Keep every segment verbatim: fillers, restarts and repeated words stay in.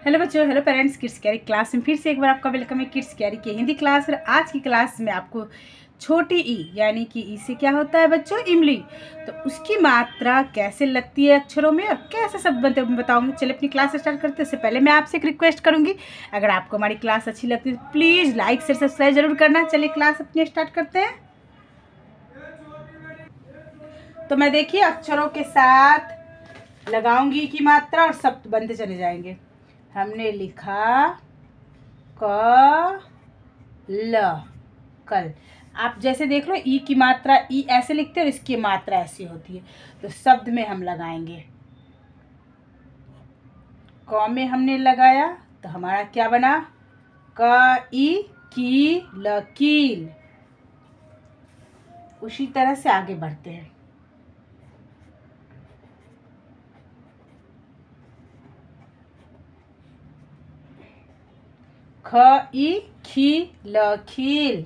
Hello बच्चों, hello parents. Kids carry class में फिर से एक बार आपका वेलकम है। किड्स कैरी की हिंदी क्लास। और आज की क्लास में आपको छोटी ई यानी कि ई से क्या होता है बच्चों, इमली, तो उसकी मात्रा कैसे लगती है अक्षरों में और कैसे सब बनते हैं बताऊंगी। चलिए अपनी क्लास स्टार्ट करते हैं। उससे पहले मैं आपसे एक रिक्वेस्ट करूंगी, अगर आपको हमारी क्लास अच्छी लगती है तो प्लीज़ लाइक शेयर सब्सक्राइब जरूर करना। चलिए क्लास अपनी स्टार्ट करते हैं। तो मैं देखिए अक्षरों के साथ लगाऊंगी की मात्रा और शब्द बनते चले जाएंगे। हमने लिखा क ल, कल। आप जैसे देख लो ई की मात्रा ई ऐसे लिखते हैं और इसकी मात्रा ऐसी होती है। तो शब्द में हम लगाएंगे, क में हमने लगाया तो हमारा क्या बना, क ई की लकील। उसी तरह से आगे बढ़ते हैं। ख ई खी लखील।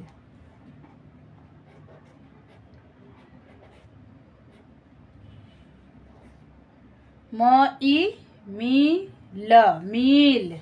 म ई मी ल मील।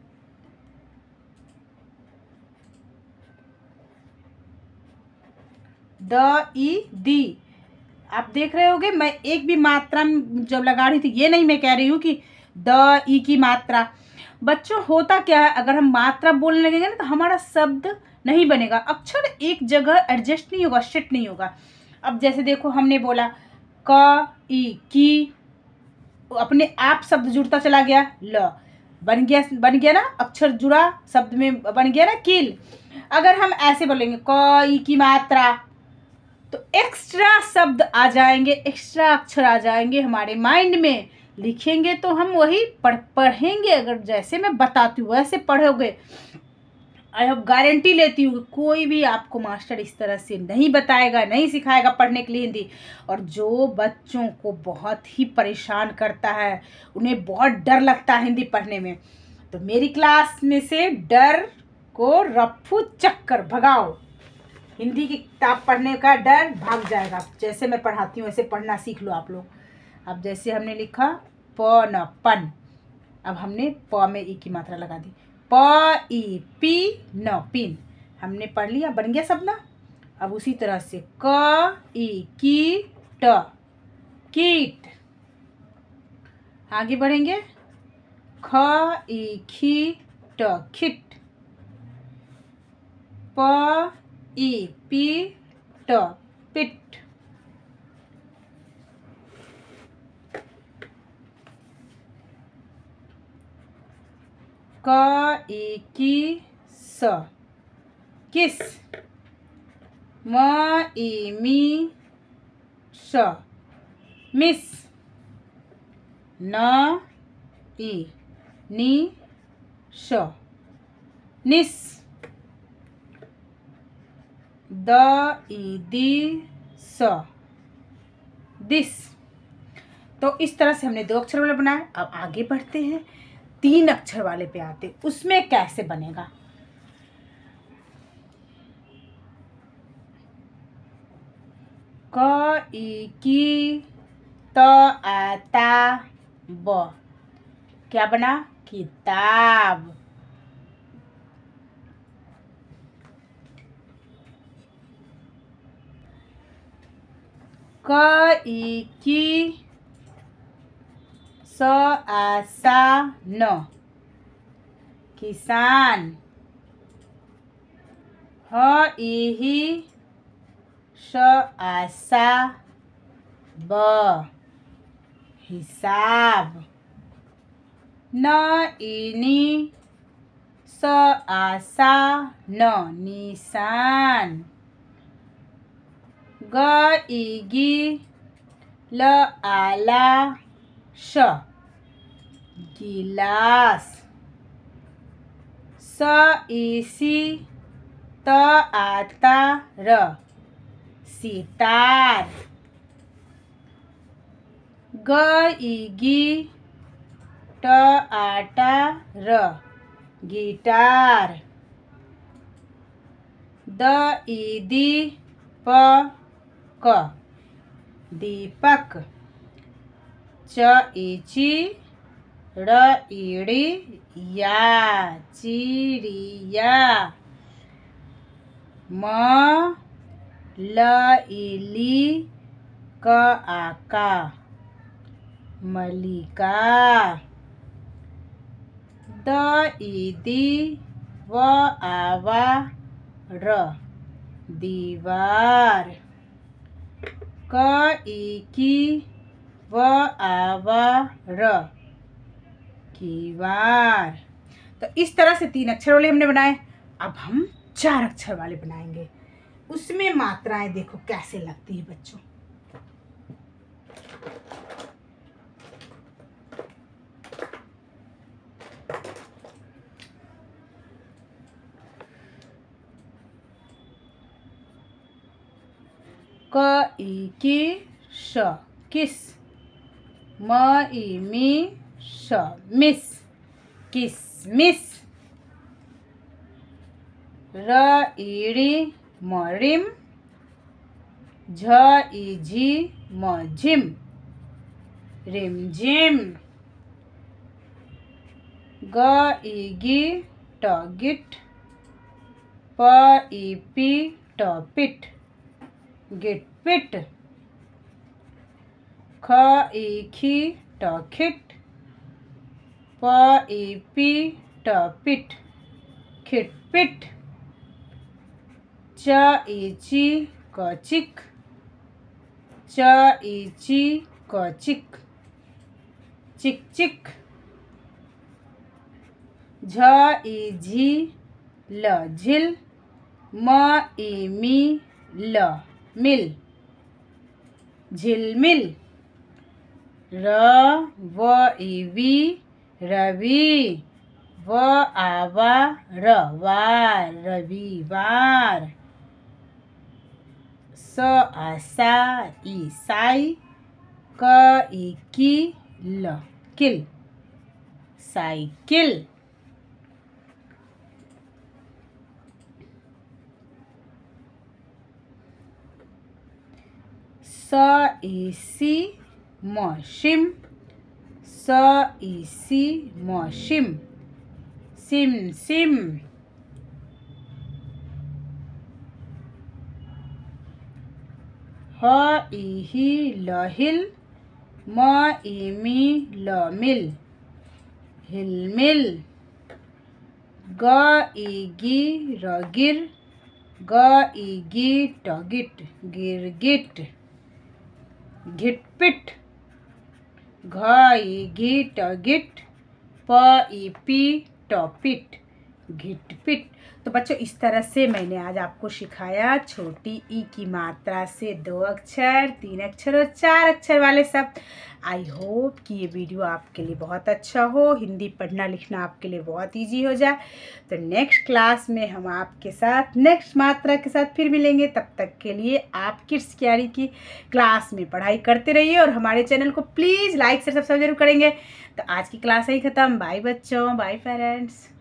द ई दी। आप देख रहे होगे मैं एक भी मात्रा जब लगा रही थी, ये नहीं मैं कह रही हूँ कि द ई की मात्रा। बच्चों होता क्या है, अगर हम मात्रा बोलने लगेंगे ना तो हमारा शब्द नहीं बनेगा, अक्षर एक जगह एडजस्ट नहीं होगा, सेट नहीं होगा। अब जैसे देखो हमने बोला क ई की, अपने आप शब्द जुड़ता चला गया, ल बन गया बन गया ना, अक्षर जुड़ा शब्द में बन गया ना कील। अगर हम ऐसे बोलेंगे क ई की मात्रा तो एक्स्ट्रा शब्द आ जाएंगे, एक्स्ट्रा अक्षर आ जाएंगे हमारे माइंड में। लिखेंगे तो हम वही पढ़ पढ़ेंगे अगर जैसे मैं बताती हूँ वैसे पढ़ोगे। आई होप गारंटी लेती हूँ कोई भी आपको मास्टर इस तरह से नहीं बताएगा, नहीं सिखाएगा पढ़ने के लिए हिंदी। और जो बच्चों को बहुत ही परेशान करता है, उन्हें बहुत डर लगता है हिंदी पढ़ने में, तो मेरी क्लास में से डर को रफू चक्कर भगाओ। हिंदी की किताब पढ़ने का डर भाग जाएगा। जैसे मैं पढ़ाती हूँ वैसे पढ़ना सीख लो आप लोग। अब जैसे हमने लिखा प न पन, अब हमने प में ई की मात्रा लगा दी, प ई पी न पिन। हमने पढ़ लिया, बन गया सब ना। अब उसी तरह से क ई की ट कीट। आगे बढ़ेंगे, ख ई खी ट खिट, प ई पी ट पिट, क ई की स किस, म ई मी श मिस, न ई नी श निस, द ई दी स दिस। तो इस तरह से हमने दो अक्षर वाले बनाए। अब आगे बढ़ते हैं, तीन अक्षर वाले पे आते, उसमें कैसे बनेगा। क ई की त आ ता ब, क्या बना, किताब। क ई की स आ सा न, किसान। ह ई ही श आ सा ब, हिसाब। न ई नी स आ सा न, निशान। ग ई गी ल आ ला श, गिलास। स ई सी त आ ता र, सितार। ग ई गी ट आ टा र, गिटार। द ई दी प क, दीपक। च ई ची र ईड़ी या चिड़िया। म ल इली क आका मलिका। द ईदी व आवा र दीवार। क इकी व आवा र कीवार। तो इस तरह से तीन अक्षर वाले हमने बनाए। अब हम चार अक्षर वाले बनाएंगे। उसमें मात्राएं देखो कैसे लगती है बच्चों। क ई की श किस। म ई मी श मिस किसमिस। र ईड़ी मरिम। झ ई झी मझिम रिमझिम। ग ई गी टगिट। प ई पी टपिट गिटपिट। ख ई खी टखिट। प ई पी टपिट खिटपिट। च ई ची कचिक। च ई ची कचिक चिक चिक। झ ई झी लझिल। म ई मी ल मिल झिलमिल। र व ई वी रवि। व आवा रवार रविवार। स आसा ईसाई। क ई की ल किल साइकिल। स ई सी मशिम। स ई सी मशिम सिम सिम। ह ई ही लहिल। म ई मी लमिल हिलमिल। ग ई गी रगिर। ग ई गी टगिट गिरगिट घिटपिट। घ ई घी टगिट। प ई पी टॉपिट घिटपिट। तो बच्चों इस तरह से मैंने आज आपको सिखाया छोटी ई की मात्रा से दो अक्षर, तीन अक्षर और चार अक्षर वाले शब्द। आई होप कि ये वीडियो आपके लिए बहुत अच्छा हो, हिंदी पढ़ना लिखना आपके लिए बहुत इजी हो जाए। तो नेक्स्ट क्लास में हम आपके साथ नेक्स्ट मात्रा के साथ फिर मिलेंगे। तब तक के लिए आप किड्स क्यारी की क्लास में पढ़ाई करते रहिए और हमारे चैनल को प्लीज़ लाइक से सब्सक्राइब जरूर करेंगे। तो आज की क्लास यही ख़त्म। बाय बच्चों, बाय पेरेंट्स।